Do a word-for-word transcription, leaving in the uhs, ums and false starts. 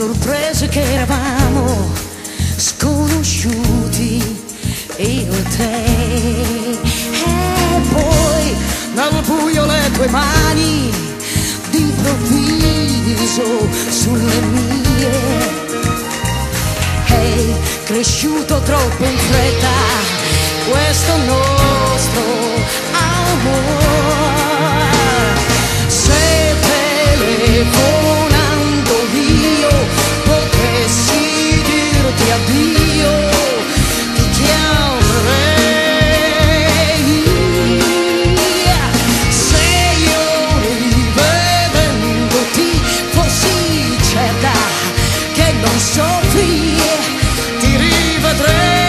sorprese che eravamo sconosciuti, io e te. E poi dal buio le tue mani d'improvviso sulle mie. Ehi, cresciuto troppo in fretta questo nostro amore. Se telefonando io potessi dirti addio, ti chiamerei. Se io rivedendoti fossi certa che non soffri, ti rivedrei.